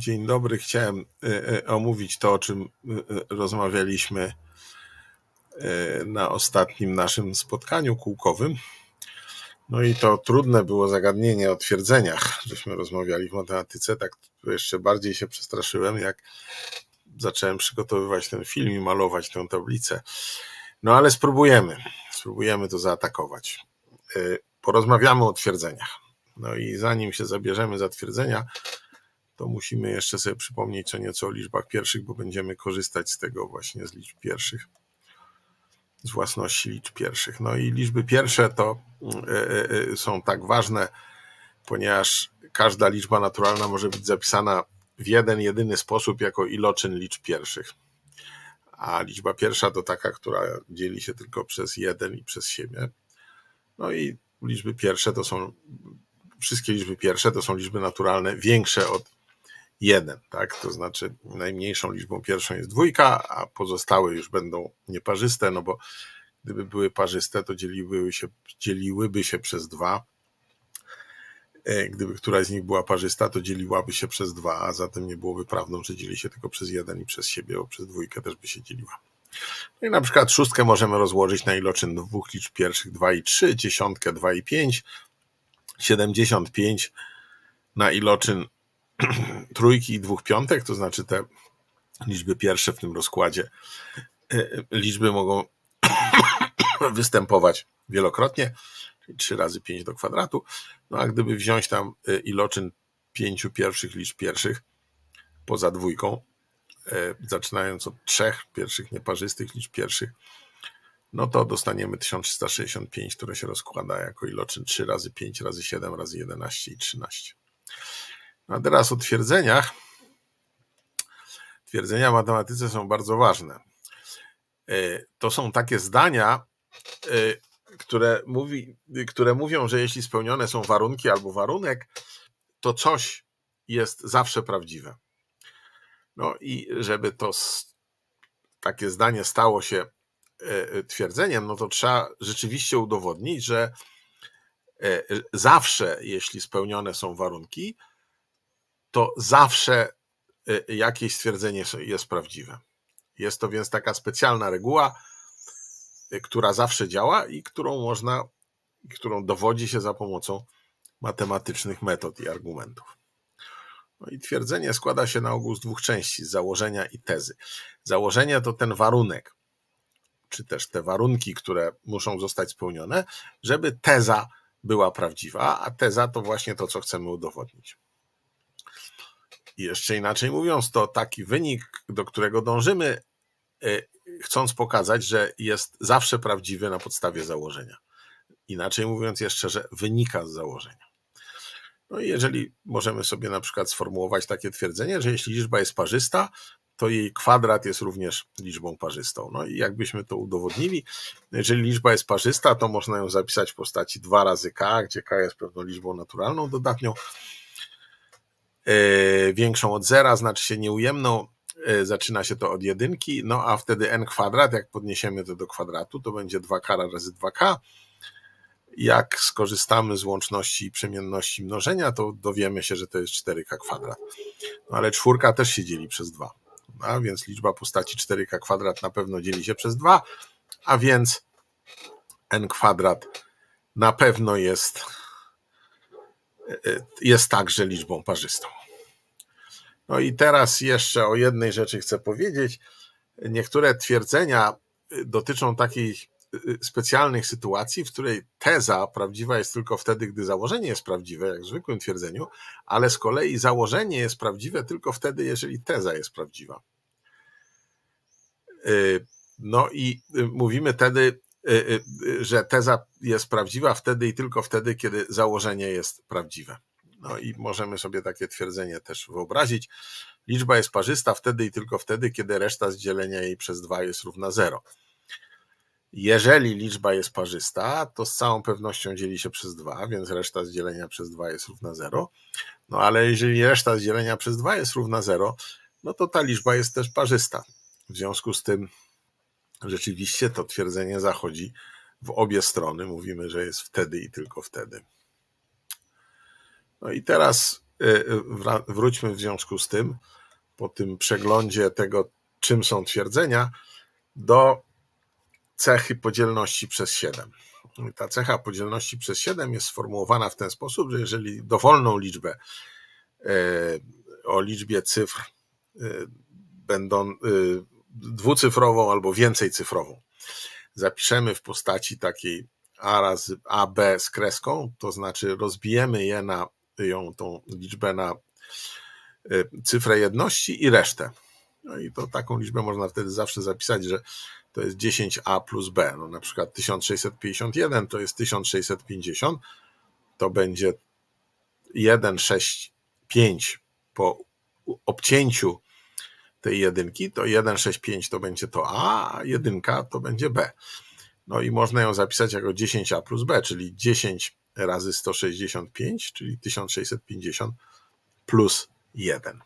Dzień dobry. Chciałem omówić to, o czym rozmawialiśmy na ostatnim naszym spotkaniu kółkowym. No i to trudne było zagadnienie o twierdzeniach, żeśmy rozmawiali w matematyce, tak jeszcze bardziej się przestraszyłem, jak zacząłem przygotowywać ten film i malować tę tablicę. No ale spróbujemy to zaatakować. Porozmawiamy o twierdzeniach. No i zanim się zabierzemy za twierdzenia, to musimy jeszcze sobie przypomnieć co nieco o liczbach pierwszych, bo będziemy korzystać z tego właśnie z liczb pierwszych, z własności liczb pierwszych. No i liczby pierwsze to są tak ważne, ponieważ każda liczba naturalna może być zapisana w jeden, jedyny sposób jako iloczyn liczb pierwszych. A liczba pierwsza to taka, która dzieli się tylko przez 1 i przez siebie. No i liczby pierwsze to są, wszystkie liczby pierwsze to są liczby naturalne większe od 1, tak? To znaczy najmniejszą liczbą pierwszą jest 2, a pozostałe już będą nieparzyste, no bo gdyby były parzyste, to dzieliłyby się przez 2. Gdyby któraś z nich była parzysta, to dzieliłaby się przez 2, a zatem nie byłoby prawdą, że dzieli się tylko przez 1 i przez siebie, bo przez 2 też by się dzieliła. No i na przykład 6 możemy rozłożyć na iloczyn dwóch liczb pierwszych 2 i 3, 10 2 i 5, 75 na iloczyn trójki i 2 piątek, to znaczy te liczby pierwsze w tym rozkładzie liczby mogą występować wielokrotnie, czyli 3 razy 5 do kwadratu. No a gdyby wziąć tam iloczyn 5 pierwszych liczb pierwszych poza 2, zaczynając od 3 pierwszych nieparzystych liczb pierwszych, no to dostaniemy 1365, które się rozkłada jako iloczyn 3 razy 5 razy 7 razy 11 i 13. A teraz o twierdzeniach. Twierdzenia w matematyce są bardzo ważne. To są takie zdania, które mówią, że jeśli spełnione są warunki albo warunek, to coś jest zawsze prawdziwe. No i żeby to takie zdanie stało się twierdzeniem, no to trzeba rzeczywiście udowodnić, że zawsze, jeśli spełnione są warunki, to zawsze jakieś stwierdzenie jest prawdziwe. Jest to więc taka specjalna reguła, która zawsze działa i którą dowodzi się za pomocą matematycznych metod i argumentów. No i twierdzenie składa się na ogół z 2 części, z założenia i tezy. Założenie to ten warunek, czy też te warunki, które muszą zostać spełnione, żeby teza była prawdziwa, a teza to właśnie to, co chcemy udowodnić. I jeszcze inaczej mówiąc, to taki wynik, do którego dążymy, chcąc pokazać, że jest zawsze prawdziwy na podstawie założenia. Inaczej mówiąc jeszcze, że wynika z założenia. No i jeżeli możemy sobie na przykład sformułować takie twierdzenie, że jeśli liczba jest parzysta, to jej kwadrat jest również liczbą parzystą. No i jakbyśmy to udowodnili, jeżeli liczba jest parzysta, to można ją zapisać w postaci 2 razy k, gdzie k jest pewną liczbą naturalną dodatnią, większą od 0, znaczy się nieujemną, zaczyna się to od 1, no a wtedy n kwadrat, jak podniesiemy to do kwadratu, to będzie 2k razy 2k. Jak skorzystamy z łączności i przemienności mnożenia, to dowiemy się, że to jest 4k kwadrat. No ale 4 też się dzieli przez 2, a więc liczba postaci 4k kwadrat na pewno dzieli się przez 2, a więc n kwadrat na pewno jest także liczbą parzystą. No i teraz jeszcze o jednej rzeczy chcę powiedzieć. Niektóre twierdzenia dotyczą takich specjalnych sytuacji, w której teza prawdziwa jest tylko wtedy, gdy założenie jest prawdziwe, jak w zwykłym twierdzeniu, ale z kolei założenie jest prawdziwe tylko wtedy, jeżeli teza jest prawdziwa. No i mówimy wtedy, że teza jest prawdziwa wtedy i tylko wtedy, kiedy założenie jest prawdziwe. No i możemy sobie takie twierdzenie też wyobrazić. Liczba jest parzysta wtedy i tylko wtedy, kiedy reszta z dzielenia jej przez 2 jest równa 0. Jeżeli liczba jest parzysta, to z całą pewnością dzieli się przez 2, więc reszta z dzielenia przez 2 jest równa 0. No ale jeżeli reszta z dzielenia przez 2 jest równa 0, no to ta liczba jest też parzysta. W związku z tym rzeczywiście to twierdzenie zachodzi w obie strony. Mówimy, że jest wtedy i tylko wtedy. No i teraz wróćmy w związku z tym, po tym przeglądzie tego, czym są twierdzenia, do cechy podzielności przez 7. Ta cecha podzielności przez 7 jest sformułowana w ten sposób, że jeżeli dowolną liczbę o liczbie cyfr będą dwucyfrową albo więcej cyfrową zapiszemy w postaci takiej a razy ab z kreską, to znaczy rozbijemy tą liczbę na cyfrę jedności i resztę. No i to taką liczbę można wtedy zawsze zapisać, że to jest 10a plus b. No na przykład 1651 to jest 1650, to będzie 165 po obcięciu tej jedynki, to 165 to będzie to a jedynka to będzie b. No i można ją zapisać jako 10a plus b, czyli 10 razy 165, czyli 1650 plus 1.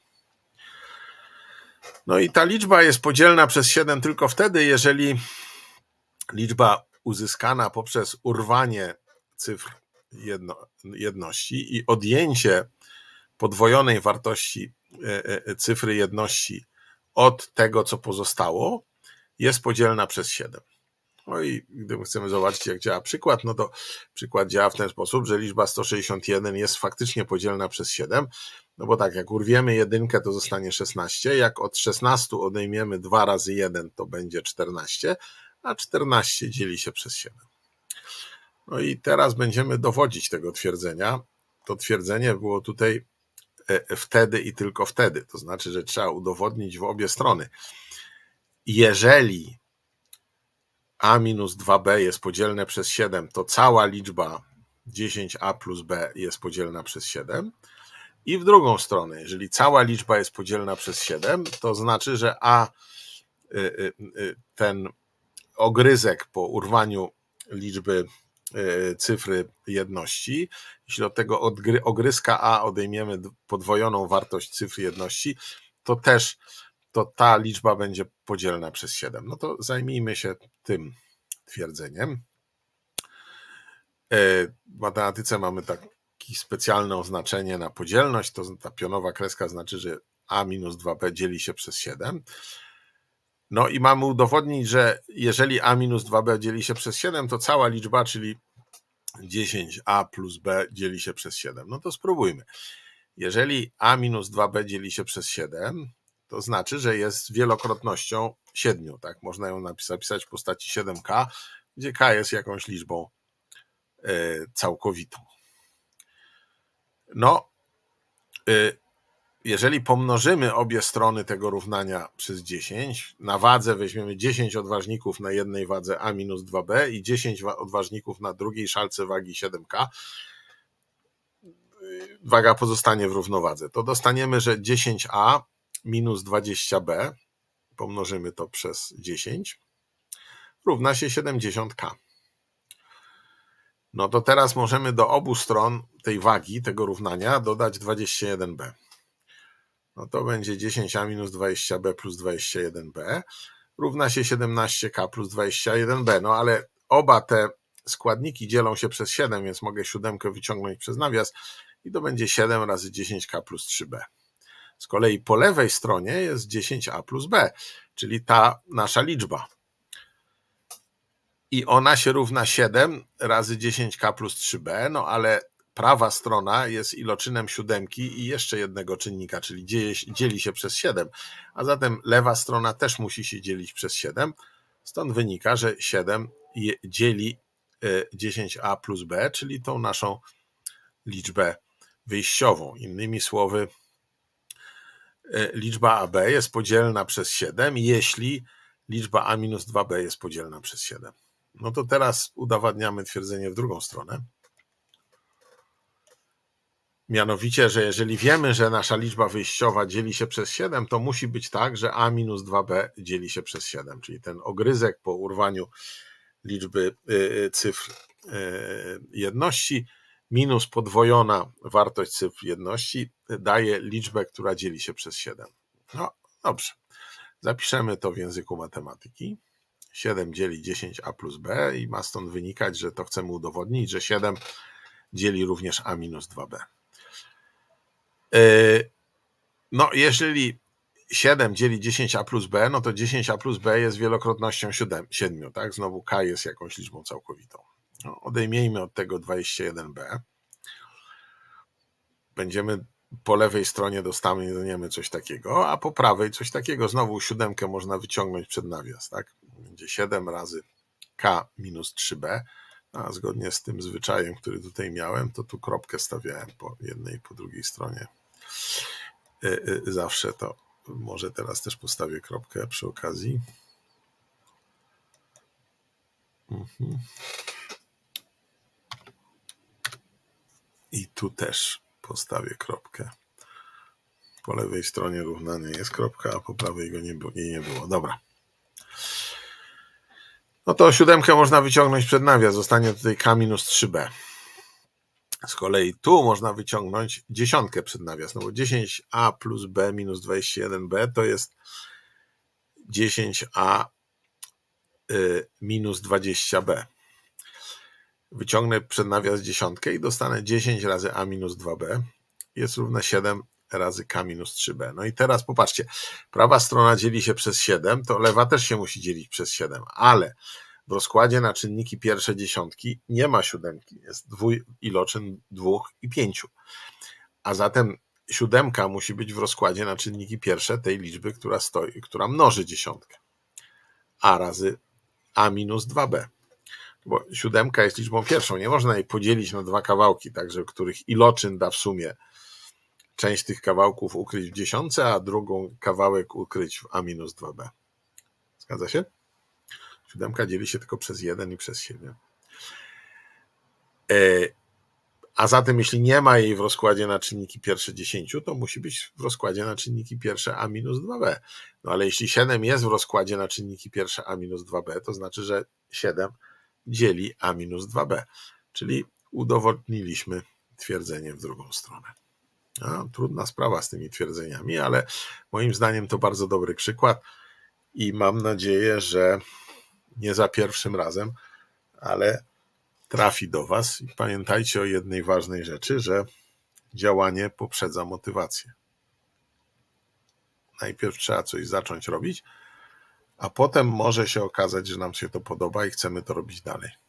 No i ta liczba jest podzielna przez 7 tylko wtedy, jeżeli liczba uzyskana poprzez urwanie cyfr jedności i odjęcie podwojonej wartości cyfry jedności od tego, co pozostało, jest podzielna przez 7. No i gdy chcemy zobaczyć, jak działa przykład, no to przykład działa w ten sposób, że liczba 161 jest faktycznie podzielna przez 7, no bo tak, jak urwiemy jedynkę, to zostanie 16, jak od 16 odejmiemy 2 razy 1, to będzie 14, a 14 dzieli się przez 7. No i teraz będziemy dowodzić tego twierdzenia. To twierdzenie było tutaj wtedy i tylko wtedy, to znaczy, że trzeba udowodnić w obie strony. Jeżeli a minus 2b jest podzielne przez 7, to cała liczba 10a plus b jest podzielna przez 7. I w drugą stronę, jeżeli cała liczba jest podzielna przez 7, to znaczy, że ten ogryzek po urwaniu liczby cyfry jedności, jeśli od tego ogryzka a odejmiemy podwojoną wartość cyfry jedności, to ta liczba będzie podzielna przez 7. No to zajmijmy się tym twierdzeniem. W matematyce mamy takie specjalne oznaczenie na podzielność, to ta pionowa kreska znaczy, że a minus 2b dzieli się przez 7. No i mamy udowodnić, że jeżeli a minus 2b dzieli się przez 7, to cała liczba, czyli 10a plus b dzieli się przez 7. No to spróbujmy. Jeżeli a minus 2b dzieli się przez 7, to znaczy, że jest wielokrotnością 7. Tak? Można ją zapisać w postaci 7k, gdzie k jest jakąś liczbą całkowitą. No, jeżeli pomnożymy obie strony tego równania przez 10, na wadze weźmiemy 10 odważników na jednej wadze a minus 2b i 10 odważników na drugiej szalce wagi 7k, waga pozostanie w równowadze, to dostaniemy, że 10a minus 20b, pomnożymy to przez 10, równa się 70k. No to teraz możemy do obu stron tej wagi, tego równania dodać 21b. No to będzie 10a minus 20b plus 21b równa się 17k plus 21b. No ale oba te składniki dzielą się przez 7, więc mogę 7 wyciągnąć przez nawias i to będzie 7 razy 10k plus 3b. Z kolei po lewej stronie jest 10a plus b, czyli ta nasza liczba. I ona się równa 7 razy 10k plus 3b, no ale prawa strona jest iloczynem 7 i jeszcze jednego czynnika, czyli dzieli się przez 7, a zatem lewa strona też musi się dzielić przez 7, stąd wynika, że 7 dzieli 10a plus b, czyli tą naszą liczbę wyjściową. Innymi słowy, liczba AB jest podzielna przez 7, jeśli liczba a minus 2b jest podzielna przez 7. No to teraz udowadniamy twierdzenie w drugą stronę. Mianowicie, że jeżeli wiemy, że nasza liczba wyjściowa dzieli się przez 7, to musi być tak, że a minus 2b dzieli się przez 7, czyli ten ogryzek po urwaniu liczby cyfr jedności minus podwojona wartość cyfr jedności daje liczbę, która dzieli się przez 7. No dobrze, zapiszemy to w języku matematyki. 7 dzieli 10a plus b i ma stąd wynikać, że to chcemy udowodnić, że 7 dzieli również a minus 2b. No, jeżeli 7 dzieli 10a plus b, no to 10a plus b jest wielokrotnością 7, tak? Znowu k jest jakąś liczbą całkowitą. No, odejmijmy od tego 21b. Będziemy po lewej stronie dostaniemy coś takiego, a po prawej coś takiego. Znowu 7 można wyciągnąć przed nawias, tak? Będzie 7 razy k minus 3b, a zgodnie z tym zwyczajem, który tutaj miałem, to tu kropkę stawiałem po jednej i po drugiej stronie. Zawsze to może teraz też postawię kropkę przy okazji. I tu też postawię kropkę. Po lewej stronie równania jest kropka, a po prawej jej nie było. Dobra. No to 7 można wyciągnąć przed nawias. Zostanie tutaj k minus 3b. Z kolei tu można wyciągnąć 10 przed nawias, no bo 10a plus b minus 21b to jest 10a minus 20b. Wyciągnę przed nawias 10 i dostanę 10 razy a minus 2b jest równe 7 razy k minus 3b. No i teraz popatrzcie, prawa strona dzieli się przez 7, to lewa też się musi dzielić przez 7, ale w rozkładzie na czynniki pierwsze dziesiątki nie ma 7, jest iloczyn 2 i 5. A zatem 7 musi być w rozkładzie na czynniki pierwsze tej liczby, która mnoży dziesiątkę. A razy a minus 2b. Bo 7 jest liczbą pierwszą, nie można jej podzielić na dwa kawałki, także których iloczyn da w sumie część tych kawałków ukryć w dziesiątce, a drugą kawałek ukryć w a minus 2b. Zgadza się? 7 dzieli się tylko przez 1 i przez 7. A zatem jeśli nie ma jej w rozkładzie na czynniki pierwsze 10, to musi być w rozkładzie na czynniki pierwsze a minus 2b. No ale jeśli 7 jest w rozkładzie na czynniki pierwsze a minus 2b, to znaczy, że 7 dzieli a minus 2b. Czyli udowodniliśmy twierdzenie w drugą stronę. Trudna sprawa z tymi twierdzeniami, ale moim zdaniem to bardzo dobry przykład i mam nadzieję, że nie za pierwszym razem, ale trafi do Was. I pamiętajcie o jednej ważnej rzeczy, że działanie poprzedza motywację. Najpierw trzeba coś zacząć robić, a potem może się okazać, że nam się to podoba i chcemy to robić dalej.